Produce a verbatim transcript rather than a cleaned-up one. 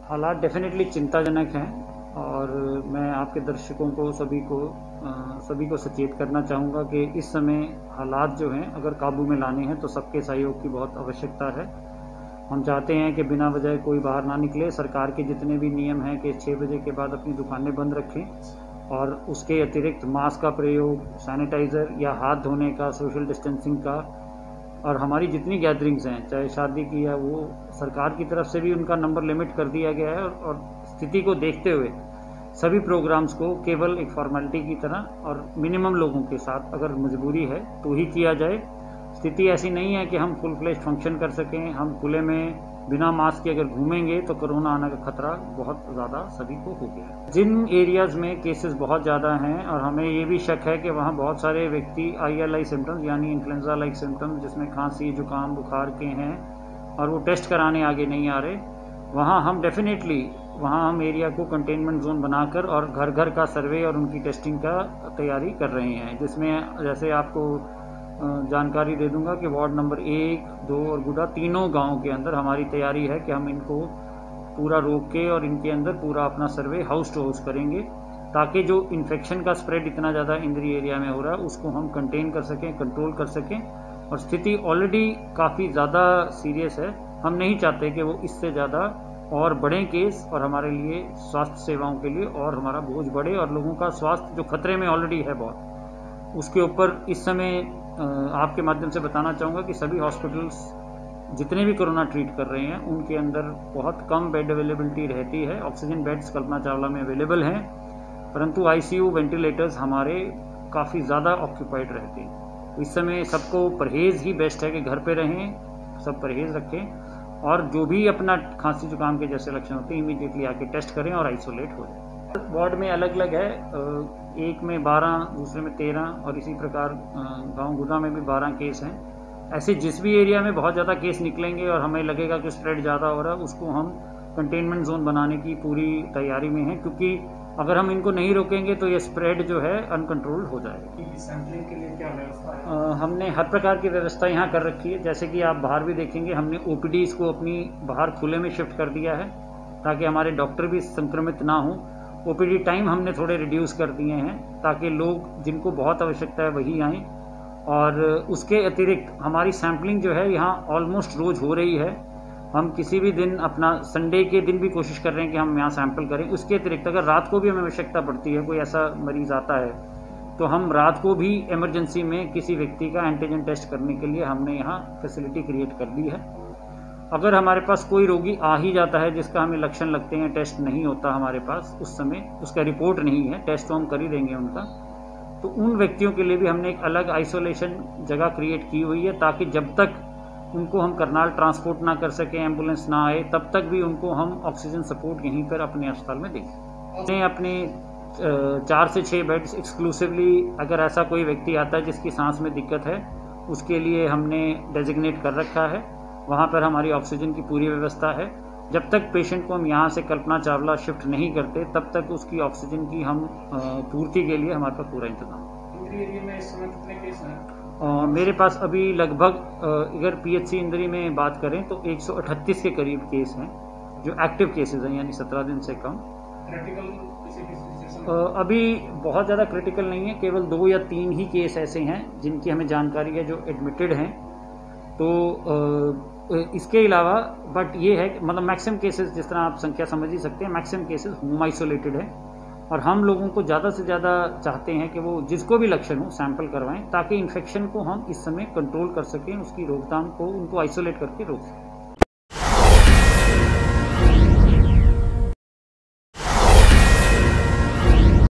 हालात डेफिनेटली चिंताजनक हैं और मैं आपके दर्शकों को सभी को अ, सभी को सचेत करना चाहूँगा कि इस समय हालात जो हैं अगर काबू में लाने हैं तो सबके सहयोग की बहुत आवश्यकता है। हम चाहते हैं कि बिना वजह कोई बाहर ना निकले। सरकार के जितने भी नियम हैं कि छः बजे के बाद अपनी दुकानें बंद रखें और उसके अतिरिक्त मास्क का प्रयोग, सैनिटाइज़र या हाथ धोने का, सोशल डिस्टेंसिंग का, और हमारी जितनी गैदरिंग्स हैं चाहे शादी की या वो, सरकार की तरफ से भी उनका नंबर लिमिट कर दिया गया है और स्थिति को देखते हुए सभी प्रोग्राम्स को केवल एक फॉर्मेलिटी की तरह और मिनिमम लोगों के साथ अगर मजबूरी है तो ही किया जाए। स्थिति ऐसी नहीं है कि हम फुल फ्लेज फंक्शन कर सकें। हम खुले में बिना मास्क के अगर घूमेंगे तो कोरोना आने का खतरा बहुत ज़्यादा सभी को हो गया। जिन एरियाज़ में केसेस बहुत ज़्यादा हैं और हमें ये भी शक है कि वहाँ बहुत सारे व्यक्ति आई एल आई सिम्टम्स यानी इन्फ्लुएंजा लाइक सिम्टम्स जिसमें खांसी, जुकाम, बुखार के हैं और वो टेस्ट कराने आगे नहीं आ रहे, वहाँ हम डेफिनेटली वहाँ हम एरिया को कंटेनमेंट जोन बनाकर और घर घर का सर्वे और उनकी टेस्टिंग का तैयारी कर रहे हैं, जिसमें जैसे आपको जानकारी दे दूंगा कि वार्ड नंबर एक, दो और गुडा तीनों गांव के अंदर हमारी तैयारी है कि हम इनको पूरा रोक के और इनके अंदर पूरा अपना सर्वे हाउस टू हाउस करेंगे ताकि जो इन्फेक्शन का स्प्रेड इतना ज़्यादा इंद्री एरिया में हो रहा है उसको हम कंटेन कर सकें, कंट्रोल कर सकें। और स्थिति ऑलरेडी काफ़ी ज़्यादा सीरियस है। हम नहीं चाहते कि वो इससे ज़्यादा और बड़े केस और हमारे लिए स्वास्थ्य सेवाओं के लिए और हमारा बोझ बढ़े और लोगों का स्वास्थ्य जो खतरे में ऑलरेडी है बहुत, उसके ऊपर इस समय आपके माध्यम से बताना चाहूँगा कि सभी हॉस्पिटल्स जितने भी कोरोना ट्रीट कर रहे हैं उनके अंदर बहुत कम बेड अवेलेबिलिटी रहती है। ऑक्सीजन बेड्स कल्पना चावला में अवेलेबल हैं, परंतु आईसीयू वेंटिलेटर्स हमारे काफ़ी ज़्यादा ऑक्यूपाइड रहते हैं। इस समय सबको परहेज़ ही बेस्ट है कि घर पे रहें, सब परहेज़ रखें और जो भी अपना खांसी जुकाम के जैसे लक्षण होते हैं इमीडिएटली आके टेस्ट करें और आइसोलेट हो जाए। वार्ड में अलग अलग है, एक में बारह, दूसरे में तेरह और इसी प्रकार गांव गुदा में भी बारह केस हैं। ऐसे जिस भी एरिया में बहुत ज़्यादा केस निकलेंगे और हमें लगेगा कि स्प्रेड ज़्यादा हो रहा है उसको हम कंटेनमेंट जोन बनाने की पूरी तैयारी में हैं, क्योंकि अगर हम इनको नहीं रोकेंगे तो ये स्प्रेड जो है अनकंट्रोल्ड हो जाएगा। सैंपलिंग के लिए क्या व्यवस्था है? आ, हमने हर प्रकार की व्यवस्था यहाँ कर रखी है। जैसे कि आप बाहर भी देखेंगे हमने ओपीडीज को अपनी बाहर खुले में शिफ्ट कर दिया है ताकि हमारे डॉक्टर भी संक्रमित ना हों। ओपीडी टाइम हमने थोड़े रिड्यूस कर दिए हैं ताकि लोग जिनको बहुत आवश्यकता है वही आएँ। और उसके अतिरिक्त हमारी सैम्पलिंग जो है यहाँ ऑलमोस्ट रोज़ हो रही है। हम किसी भी दिन अपना संडे के दिन भी कोशिश कर रहे हैं कि हम यहाँ सैंपल करें। उसके अतिरिक्त अगर रात को भी हमें आवश्यकता पड़ती है, कोई ऐसा मरीज़ आता है तो हम रात को भी इमरजेंसी में किसी व्यक्ति का एंटीजन टेस्ट करने के लिए हमने यहाँ फैसिलिटी क्रिएट कर दी है। अगर हमारे पास कोई रोगी आ ही जाता है जिसका हमें लक्षण लगते हैं, टेस्ट नहीं होता हमारे पास उस समय, उसका रिपोर्ट नहीं है, टेस्ट तो हम कर ही देंगे उनका, तो उन व्यक्तियों के लिए भी हमने एक अलग आइसोलेशन जगह क्रिएट की हुई है ताकि जब तक उनको हम करनाल ट्रांसपोर्ट ना कर सकें, एम्बुलेंस ना आए, तब तक भी उनको हम ऑक्सीजन सपोर्ट यहीं पर अपने अस्पताल में देंगे। हमने अपने चार से छः बेड्स एक्सक्लूसिवली अगर ऐसा कोई व्यक्ति आता है जिसकी सांस में दिक्कत है उसके लिए हमने डेजिग्नेट कर रखा है। वहाँ पर हमारी ऑक्सीजन की पूरी व्यवस्था है। जब तक पेशेंट को हम यहाँ से कल्पना चावला शिफ्ट नहीं करते तब तक उसकी ऑक्सीजन की हम पूर्ति के लिए हमारे पास पूरा इंतजाम। इंद्री एरिया में इस समय कितने केस हैं? Uh, मेरे पास अभी लगभग uh, अगर पीएचसी इंद्री में बात करें तो एक सौ अठतीस के करीब केस हैं जो एक्टिव केसेस हैं, यानी सत्रह दिन से कम। क्रिटिकल किसी किसी uh, अभी बहुत ज़्यादा क्रिटिकल नहीं है, केवल दो या तीन ही केस ऐसे हैं जिनकी हमें जानकारी है जो एडमिटेड हैं। तो uh, इसके अलावा बट ये है कि मतलब मैक्सिमम केसेस, जिस तरह आप संख्या समझ ही सकते हैं, मैक्सिमम केसेस होम आइसोलेटेड है और हम लोगों को ज़्यादा से ज़्यादा चाहते हैं कि वो जिसको भी लक्षण हो सैंपल करवाएं ताकि इन्फेक्शन को हम इस समय कंट्रोल कर सकें, उसकी रोकथाम को, उनको आइसोलेट करके रोक सकें।